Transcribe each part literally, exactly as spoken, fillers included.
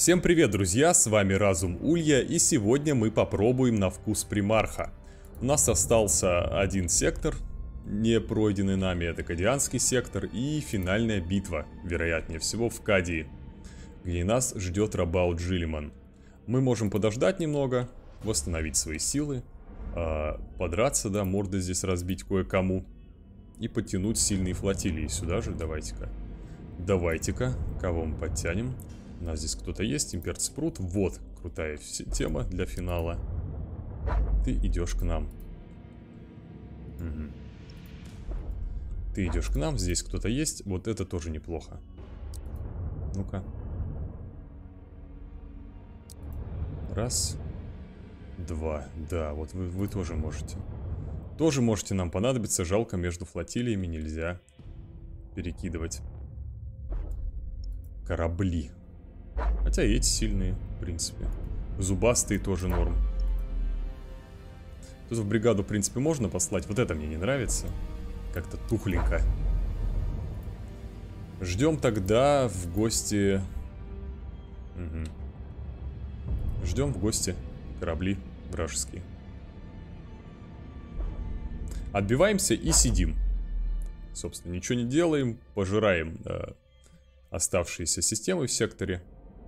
Всем привет, друзья, с вами Разум Улья, и сегодня мы попробуем на вкус примарха. У нас остался один сектор, не пройденный нами, это Кадианский сектор, и финальная битва, вероятнее всего, в Кадии, где нас ждет Рабаут Джилиман. Мы можем подождать немного, восстановить свои силы, подраться, да, морды здесь разбить кое-кому, и подтянуть сильные флотилии сюда же, давайте-ка. Давайте-ка, кого мы подтянем? У нас здесь кто-то есть, имперц Спрут. Вот, крутая тема для финала. Ты идешь к нам. Угу. Ты идешь к нам, здесь кто-то есть. Вот это тоже неплохо. Ну-ка. Раз. Два. Да, вот вы, вы тоже можете. Тоже можете нам понадобиться. Жалко, между флотилиями нельзя перекидывать корабли. Хотя и эти сильные, в принципе. Зубастые тоже норм. Тут в бригаду, в принципе, можно послать. Вот это мне не нравится. Как-то тухленько. Ждем тогда в гости... Угу. Ждем в гости корабли вражеские. Отбиваемся и сидим. Собственно, ничего не делаем. Пожираем э, оставшиеся системы в секторе.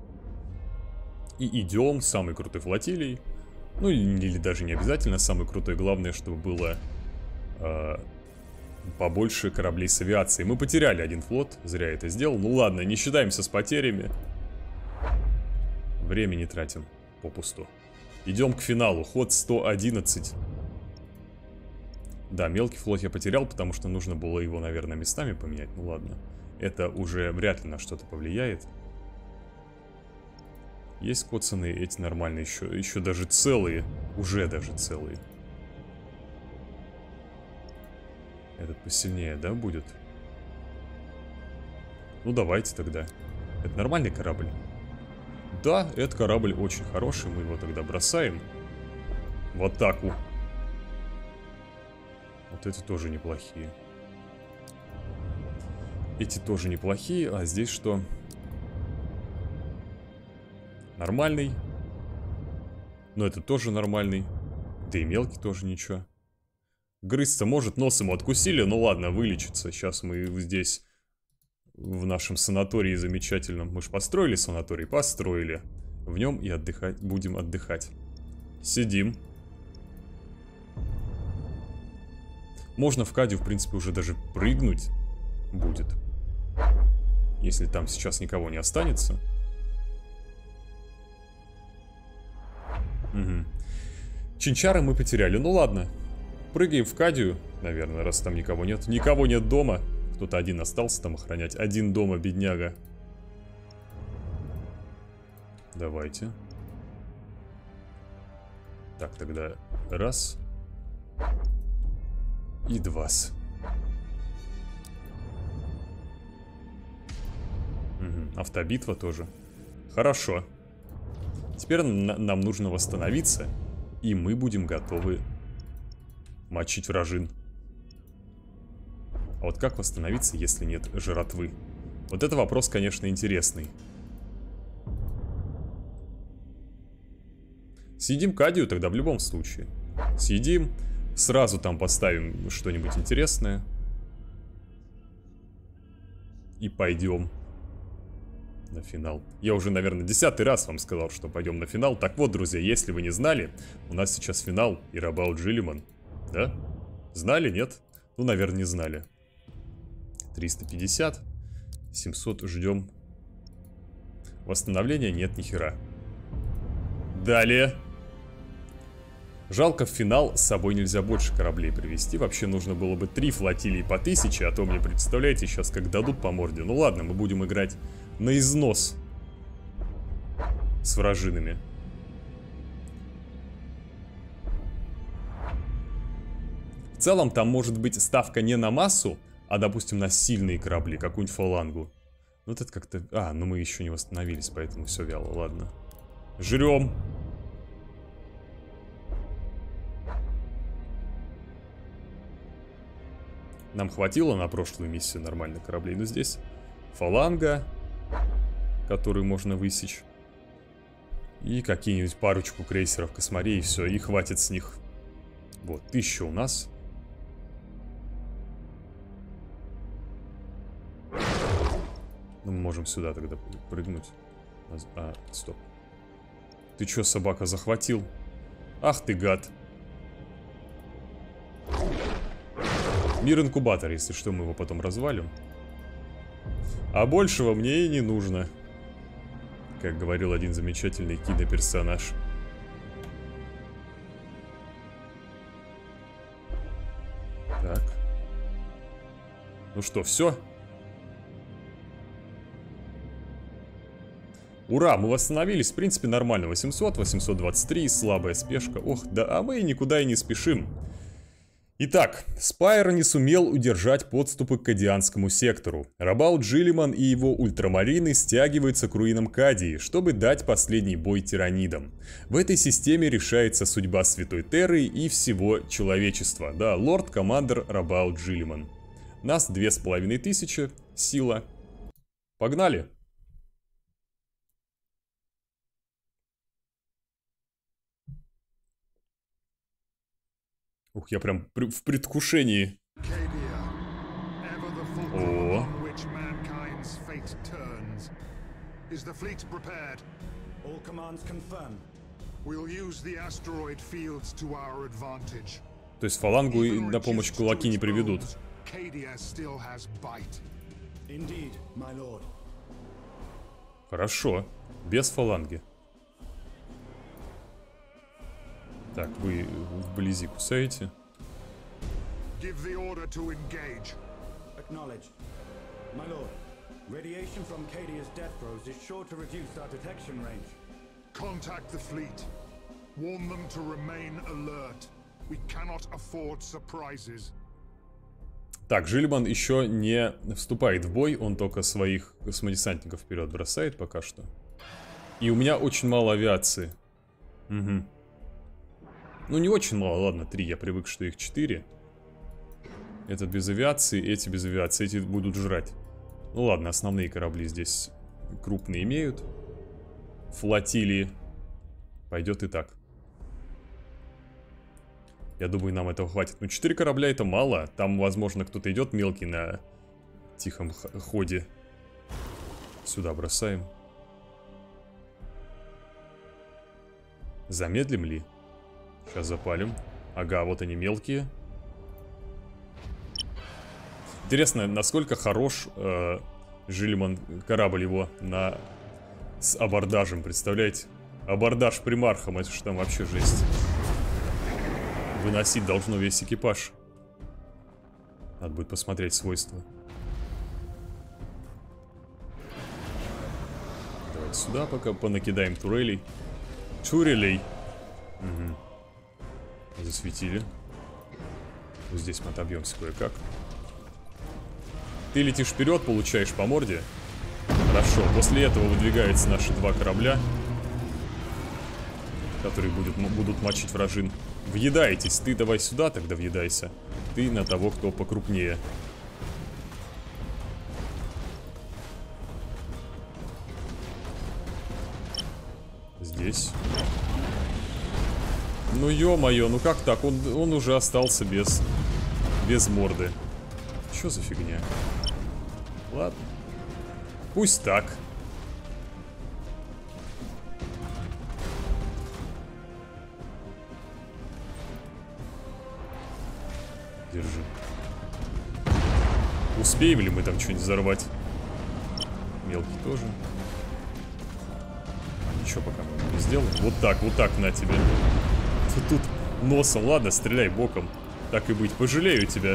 И идем с самой крутой флотилией. Ну или, или даже не обязательно самой крутой. Главное, чтобы было э, побольше кораблей с авиацией. Мы потеряли один флот. Зря это сделал. Ну ладно, не считаемся с потерями. Время не тратим попусту. Идем к финалу. Ход сто одиннадцать. Да, мелкий флот я потерял, потому что нужно было его, наверное, местами поменять. Ну ладно. Это уже вряд ли на что-то повлияет. Есть коцаные, эти нормальные, еще, еще даже целые. Уже даже целые. Этот посильнее, да, будет? Ну давайте тогда. Это нормальный корабль? Да, этот корабль очень хороший. Мы его тогда бросаем в атаку. Вот эти тоже неплохие. Эти тоже неплохие. А здесь что? Нормальный. Но это тоже нормальный. Да и мелкий тоже ничего. Грызться может, нос ему откусили. Ну ладно, вылечится. Сейчас мы здесь в нашем санатории замечательном. Мы же построили санаторий? Построили. В нем и отдыхать, будем отдыхать. Сидим. Можно в Кадию, в принципе, уже даже прыгнуть будет. Если там сейчас никого не останется. Угу. Чинчара мы потеряли. Ну ладно. Прыгаем в Кадию, наверное, раз там никого нет. Никого нет дома. Кто-то один остался там охранять. Один дома, бедняга. Давайте. Так, тогда раз. И два. Угу. Автобитва тоже. Хорошо. Теперь нам нужно восстановиться, и мы будем готовы мочить вражин. А вот как восстановиться, если нет жратвы? Вот это вопрос, конечно, интересный. Съедим Кадию тогда в любом случае. Съедим, сразу там поставим что-нибудь интересное. И пойдем на финал. Я уже, наверное, десятый раз вам сказал, что пойдем на финал. Так вот, друзья, если вы не знали, у нас сейчас финал и Рабаут Джилиман. Да? Знали, нет? Ну, наверное, не знали. триста пятьдесят. семьсот ждем. Восстановления нет ни хера. Далее. Жалко, в финал с собой нельзя больше кораблей привезти. Вообще нужно было бы три флотилии по тысяче. А то мне, представляете, сейчас как дадут по морде. Ну ладно, мы будем играть на износ с вражинами. В целом там может быть ставка не на массу, а, допустим, на сильные корабли, какую-нибудь фалангу. Ну вот это как-то... А, ну мы еще не восстановились, поэтому все вяло, ладно. Жрем. Нам хватило на прошлую миссию нормальных кораблей, но здесь фаланга, которую можно высечь. И какие-нибудь парочку крейсеров космарей, и все, и хватит с них. Вот, тысяча у нас. Ну, мы можем сюда тогда прыгнуть. А, стоп. Ты чё, собака, захватил? Ах ты, гад. Мир инкубатор, если что, мы его потом развалим. А большего мне и не нужно. Как говорил один замечательный киноперсонаж. Так. Ну что, все? Ура, мы восстановились, в принципе, нормально. восемьсот, восемьсот двадцать три, слабая спешка. Ох, да, а мы никуда и не спешим. Итак, Спайр не сумел удержать подступы к Кадианскому сектору. Рабаут Джилиман и его ультрамарины стягиваются к руинам Кадии, чтобы дать последний бой тиранидам. В этой системе решается судьба Святой Терры и всего человечества. Да, лорд-командер Рабаут Джилиман. Нас две с половиной тысячи, сила. Погнали! Ух, я прям в предвкушении. О. То есть фалангу на помощь кулаки не приведут. Хорошо, без фаланги. Так, вы вблизи кусаете. Так, Джилиман еще не вступает в бой, он только своих космодесантников вперед бросает пока что. И у меня очень мало авиации. Угу. Ну, не очень мало, ладно, три, я привык, что их четыре. Этот без авиации, эти без авиации, эти будут жрать. Ну ладно, основные корабли здесь крупные имеют. Флотилии. Пойдет и так. Я думаю, нам этого хватит. Ну, четыре корабля это мало. Там, возможно, кто-то идет мелкий на тихом ходе. Сюда бросаем. Замедлим ли? Сейчас запалим. Ага, вот они мелкие. Интересно, насколько хорош э, Джилиман, корабль его на... с абордажем, представляете? Абордаж примархом, это что там вообще жесть. Выносить должно весь экипаж. Надо будет посмотреть свойства. Давайте сюда пока понакидаем турелей. Турелей. Угу. Засветили. Вот здесь мы отобьемся кое-как. Ты летишь вперед, получаешь по морде. Хорошо. После этого выдвигаются наши два корабля, которые будут, будут мочить вражин. Въедаетесь. Ты давай сюда, тогда въедайся. Ты на того, кто покрупнее. Здесь. Ну ё-моё, ну как так? Он, он уже остался без, без морды. Чё за фигня? Ладно. Пусть так. Держи. Успеем ли мы там что-нибудь взорвать? Мелкий тоже. Ничего пока не сделаем. Вот так, вот так на тебе. Ты тут носом, ладно, стреляй боком. Так и быть, пожалею тебя.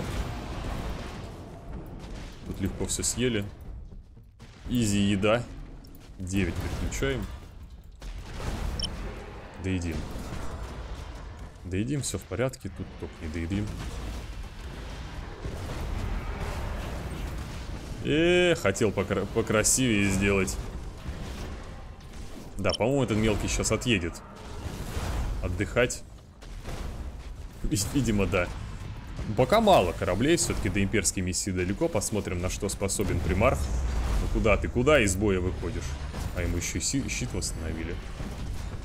Тут легко все съели. Изи еда. девять переключаем. Доедим. Доедим, все в порядке. Тут только не доедим. Э, хотел покра покрасивее сделать. Да, по-моему, этот мелкий сейчас отъедет. Отдыхать. Видимо, да. Пока мало кораблей, все-таки до имперской миссии далеко. Посмотрим, на что способен примарх. Ну куда ты, куда из боя выходишь? А ему еще и щит восстановили.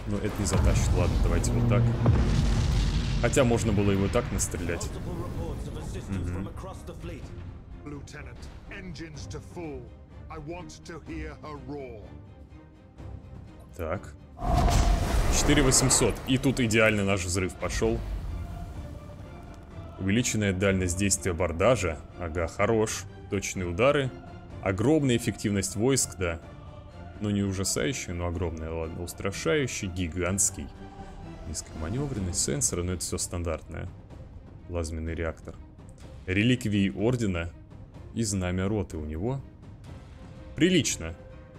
Но это не затащит. Ладно, давайте вот так. Хотя можно было его так настрелять. Угу. Так. четыре восемьсот. И тут идеально наш взрыв пошел. Увеличенная дальность действия абордажа. Ага, хорош. Точные удары. Огромная эффективность войск, да. Ну, не ужасающий, но огромный, ладно. Устрашающий, гигантский. Низкая маневренность, сенсоры, но это все стандартное. Плазменный реактор. Реликвии ордена и знамя роты у него. Прилично.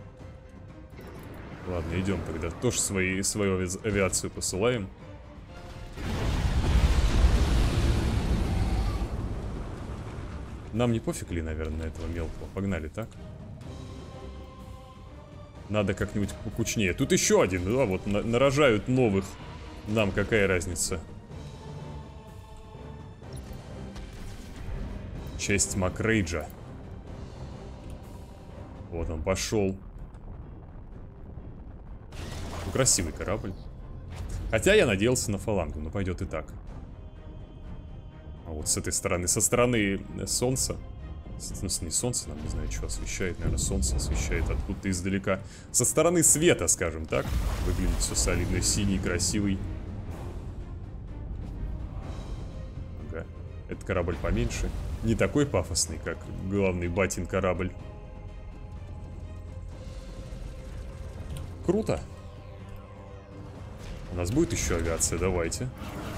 Ладно, идем тогда. Тоже свои, свою авиацию посылаем. Нам не пофиг ли, наверное, на этого мелкого? Погнали, так? Надо как-нибудь покучнее. Тут еще один, да, вот на нарожают новых. Нам какая разница? Честь Макрейджа. Вот он пошел. Ну, красивый корабль. Хотя я надеялся на фалангу, но пойдет и так. А вот с этой стороны, со стороны солнца. Ну, не солнце, нам не знаю, что освещает. Наверное, солнце освещает откуда-то издалека. Со стороны света, скажем так. Выглядит все солидно, синий, красивый. Ага. Этот корабль поменьше. Не такой пафосный, как главный батин корабль. Круто. У нас будет еще авиация, давайте.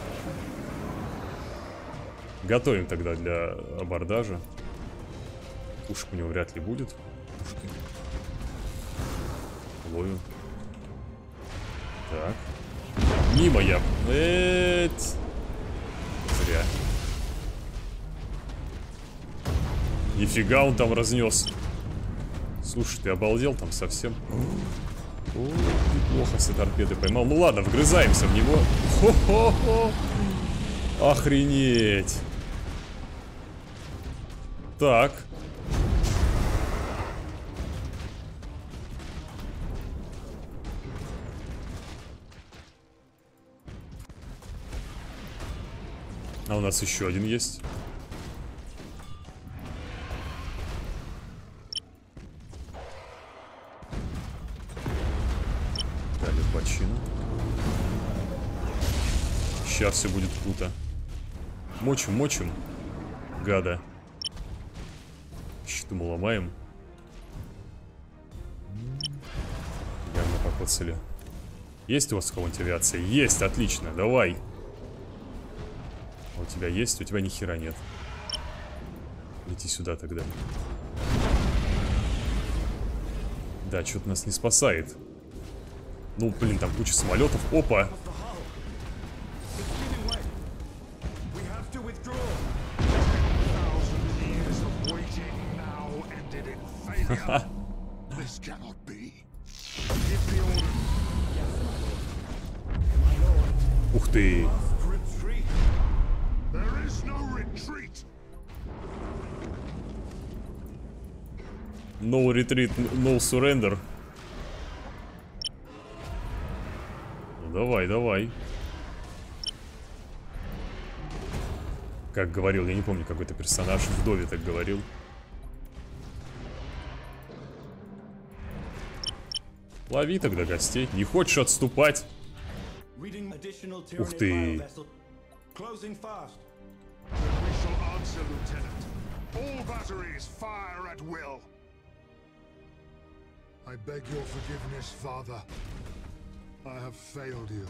Готовим тогда для абордажа. Пушек у него вряд ли будет. Пушки. Ловим. Так. Мимо я. Эть. Зря. Нифига он там разнес. Слушай, ты обалдел там совсем? О, неплохо все торпеды поймал. Ну ладно, вгрызаемся в него. Хо-хо-хо. Охренеть. Так. А у нас еще один есть. Дали бочину. Сейчас все будет круто. Мочим, мочим. Гада. Щиту мы ломаем. Явно покоцали. Есть у вас кого-нибудь авиация? Есть, отлично, давай. У тебя есть? У тебя ни хера нет. Лети сюда тогда. Да, что-то нас не спасает. Ну, блин, там куча самолетов. Опа! Ха-ха. Ух ты! No retreat, no surrender. Ну, давай, давай. Как говорил, я не помню, какой-то персонаж в Дове так говорил. Лови тогда гостей. Не хочешь отступать? Ух ты. I beg your forgiveness, Father. I have failed you.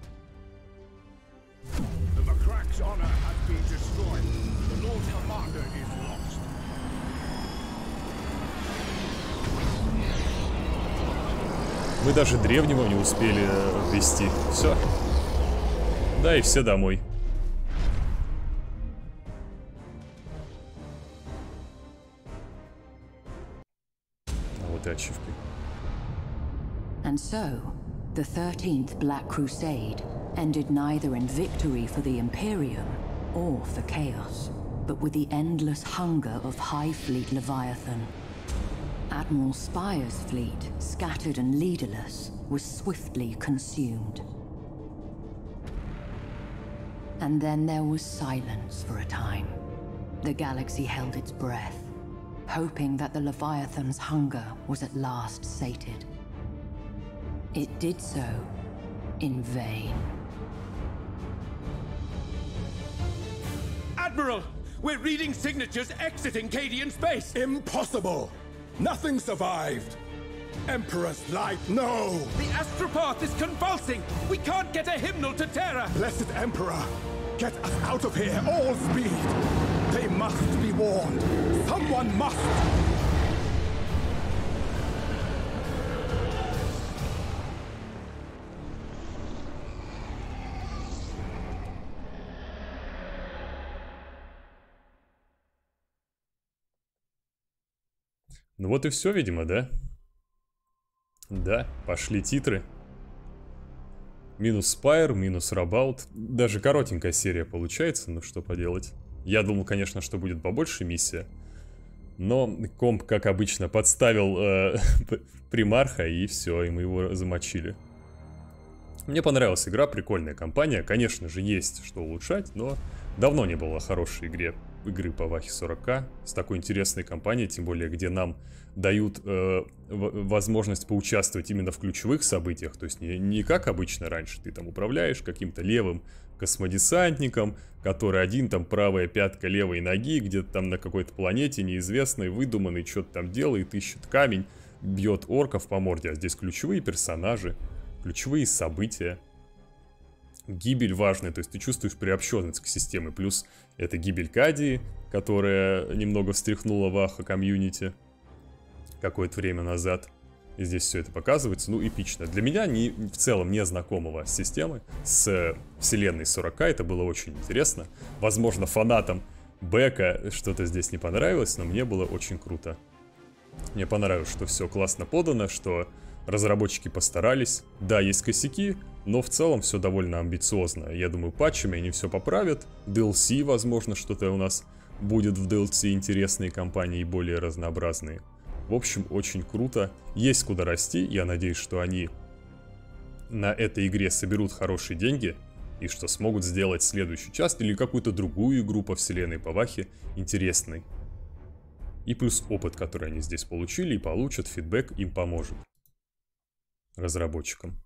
The Macrack's honor has been destroyed. The Lord Commander is lost. Мы даже древнего не успели ввести. Все. Да, и все домой. А вот и ачивки. And so, the thirteenth Black Crusade ended neither in victory for the Imperium or for chaos, but with the endless hunger of High Fleet Leviathan. Admiral Spire's fleet, scattered and leaderless, was swiftly consumed. And then there was silence for a time. The galaxy held its breath, hoping that the Leviathan's hunger was at last sated. It did so in vain. Admiral! We're reading signatures exiting Cadian space! Impossible! Nothing survived! Emperor's light, no! The astropath is convulsing! We can't get a hymnal to Terra! Blessed Emperor! Get us out of here, all speed! They must be warned! Someone must! Ну вот и все, видимо, да? Да, пошли титры. Минус Спайр, минус Рабаут. Даже коротенькая серия получается, ну что поделать. Я думал, конечно, что будет побольше миссия. Но комп, как обычно, подставил э, примарха, и все, и мы его замочили. Мне понравилась игра, прикольная компания. Конечно же, есть что улучшать, но давно не было хорошей игре. Игры по Вахе сорок ка с такой интересной компанией, тем более, где нам дают э, возможность поучаствовать именно в ключевых событиях, то есть не, не как обычно раньше, ты там управляешь каким-то левым космодесантником, который один там правая пятка левой ноги, где-то там на какой-то планете неизвестной, выдуманный, что-то там делает, ищет камень, бьет орков по морде, а здесь ключевые персонажи, ключевые события. Гибель важная, то есть ты чувствуешь приобщенность к системе, плюс это гибель Кадии, которая немного встряхнула Ваха комьюнити какое-то время назад. И здесь все это показывается, ну, эпично. Для меня не, в целом не знакомого с системой, с вселенной сорок ка, это было очень интересно. Возможно, фанатам Бека что-то здесь не понравилось, но мне было очень круто. Мне понравилось, что все классно подано, что разработчики постарались. Да, есть косяки, но в целом все довольно амбициозно. Я думаю, патчами они все поправят. ди эл си, возможно, что-то у нас будет в ди эл си интересные кампании и более разнообразные. В общем, очень круто. Есть куда расти. Я надеюсь, что они на этой игре соберут хорошие деньги и что смогут сделать следующую часть или какую-то другую игру по вселенной по Вахе интересной. И плюс опыт, который они здесь получили и получат, фидбэк им поможет. Разработчикам.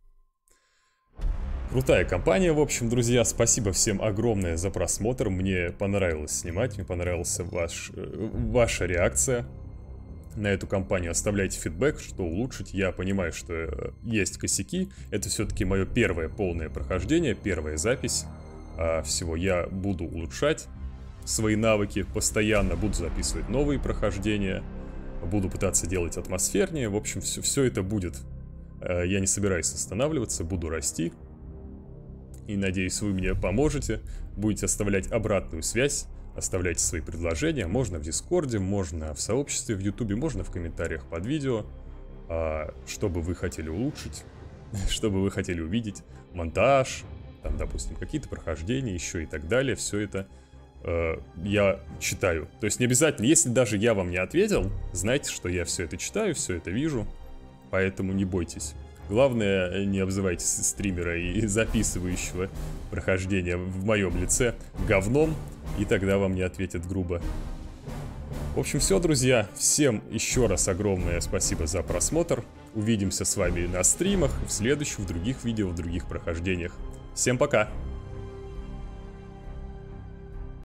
Крутая компания, в общем, друзья. Спасибо всем огромное за просмотр. Мне понравилось снимать, мне понравилась ваш, ваша реакция на эту компанию. Оставляйте фидбэк, что улучшить. Я понимаю, что есть косяки. Это все-таки мое первое полное прохождение, первая запись а, всего. Я буду улучшать свои навыки постоянно, буду записывать новые прохождения, буду пытаться делать атмосфернее. В общем, все, все это будет. Я не собираюсь останавливаться, буду расти. И надеюсь, вы мне поможете. Будете оставлять обратную связь, оставляйте свои предложения. Можно в Дискорде, можно в сообществе в Ютубе, можно в комментариях под видео. Что бы вы хотели улучшить, что бы вы хотели увидеть. Монтаж, там, допустим, какие-то прохождения еще и так далее. Все это э, я читаю. То есть не обязательно, если даже я вам не ответил, знайте, что я все это читаю, все это вижу. Поэтому не бойтесь. Главное, не обзывайте стримера и записывающего прохождение в моем лице говном, и тогда вам не ответят грубо. В общем, все, друзья. Всем еще раз огромное спасибо за просмотр. Увидимся с вами на стримах, в следующих, в других видео, в других прохождениях. Всем пока!